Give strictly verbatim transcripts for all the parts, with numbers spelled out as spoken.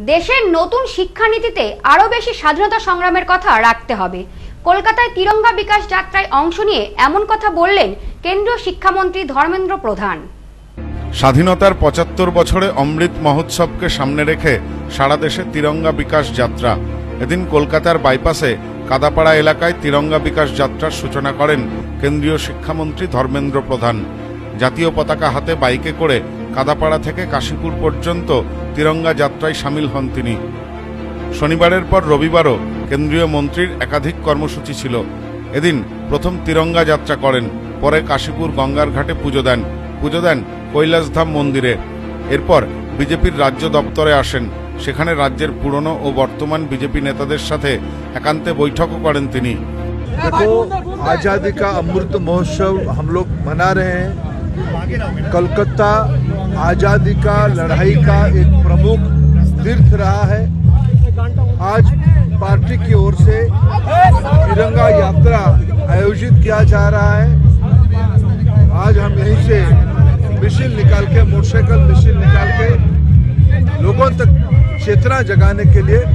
দেশের নতুন শিক্ষানীতিতে আরো বেশি স্বাধীনতা সংগ্রামের কথা রাখতে হবে। কলকাতায় তিরঙ্গা বিকাশ যাত্রায় অংশ নিয়ে এমন কথা বললেন কেন্দ্রীয় শিক্ষামন্ত্রী ধর্মেন্দ্র প্রধান। স্বাধীনতার পঁচাত্তর বছরে অমৃত মহোৎসবকে সামনে রেখে সারা দেশে তিরঙ্গা বিকাশ যাত্রা। এদিন কলকাতার বাইপাসে কাদাপাড়া এলাকায় তিরঙ্গা বিকাশ যাত্রার সূচনা করেন কেন্দ্রীয় শিক্ষামন্ত্রী ধর্মেন্দ্র প্রধান। জাতীয় পতাকা হাতে বাইকে করে কাদাপাড়া থেকে কাশীপুর পর্যন্ত তিরঙ্গা যাত্রায় সামিল হন তিনি। শনিবারের পর রবিবারও কেন্দ্রীয় মন্ত্রীর একাধিক কর্মসূচি ছিল। এদিন প্রথম তিরঙ্গা যাত্রা করেন, পরে কাশীপুর গঙ্গার ঘাটে পুজো দেন পুজো দেন কৈলাসধাম মন্দিরে। এরপর বিজেপির রাজ্য দপ্তরে আসেন, সেখানে রাজ্যের পুরনো ও বর্তমান বিজেপি নেতাদের সাথে একান্তে বৈঠকও করেন তিনি। देखो, आजादी का अमृत महोत्सव हम लोग मना रहे हैं। कोलकाता आजादी का लड़ाई का एक प्रमुख तीर्थ रहा है। आज पार्टी की ओर से तिरंगा यात्रा आयोजित किया जा रहा है। आज हम यहीं से मिशन निकाल के, मोटरसाइकिल मिशन निकाल के लोगों तक चेतना जगाने के लिए,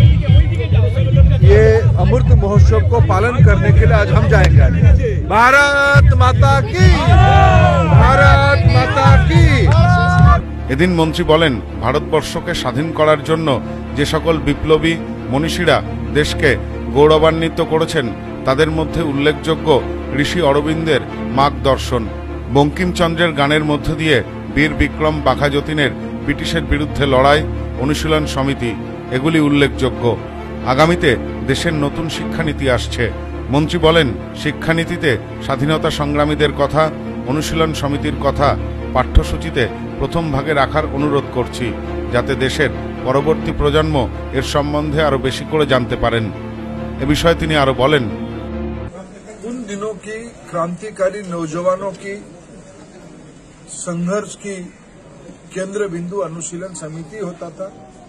ये अमृत महोत्सव को पालन करने के लिए आज हम जाएंगे। भारत माता की, भारत माता की। এদিন মন্ত্রী বলেন, ভারতবর্ষকে স্বাধীন করার জন্য যে সকল বিপ্লবী মনীষীরা দেশকে গৌরবান্বিত করেছেন তাদের মধ্যে উল্লেখযোগ্য ঋষি অরবিন্দের মার্গদর্শন, বঙ্কিমচন্দ্রের গানের মধ্য দিয়ে বীর বিক্রম বাঘা যতীনের ব্রিটিশের বিরুদ্ধে লড়াই, অনুশীলন সমিতি, এগুলি উল্লেখযোগ্য। আগামীতে দেশের নতুন শিক্ষানীতি আসছে। মন্ত্রী বলেন, শিক্ষানীতিতে স্বাধীনতা সংগ্রামীদের কথা, অনুশীলন সমিতির কথা পাঠ্যসূচিতে প্রথম ভাগে রাখার অনুরোধ করছি, যাতে দেশের পরবর্তী প্রজন্ম এর সম্বন্ধে আরো বেশি করে জানতে পারেন। এ বিষয়ে তিনি আরো বলেন, उन दिनों की क्रांतिकारी नौजवानों की संघर्ष की केंद्र बिंदु अनुशीलन समिति होता था।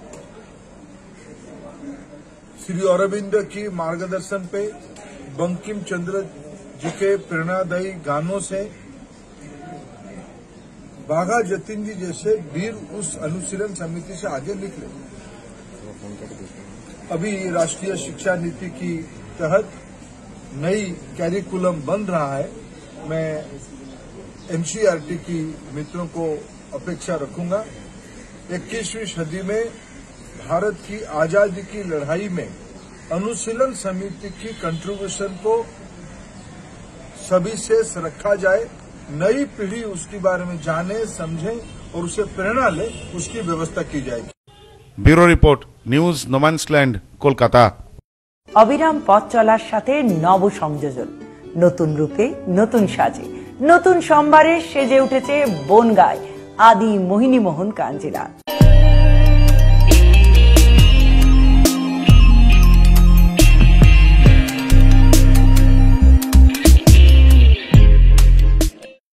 श्री अरविंद की मार्गदर्शन पे, बंकिम चंद्र जी के प्रेरणादायी गानों से बाघा जतीन जी जैसे वीर उस अनुशीलन समिति से आगे निकले। अभी राष्ट्रीय शिक्षा नीति की तहत नई कैरिकुलम बन रहा है। मैं एनसीईआरटी की मित्रों को अपेक्षा रखूंगा, इक्कीसवीं सदी में भारत की आजादी की लड़ाई में अनुशीलन समिति की कंट्रीब्यूशन को सभी से रखा जाए। नई पीढ़ी उसके बारे में जाने, समझे और उसे प्रेरणा ले, उसकी व्यवस्था की जाएगी। Bureau report, news no man's land, Kolkata. অবিরাম পথ চলার সাথে নব সংযোজন, নতুন রূপে, নতুন সাজে, নতুন সম্ভারে সেজে উঠেছে বনগাঁয় আদি মোহিনী মোহন কাঞ্জিলা।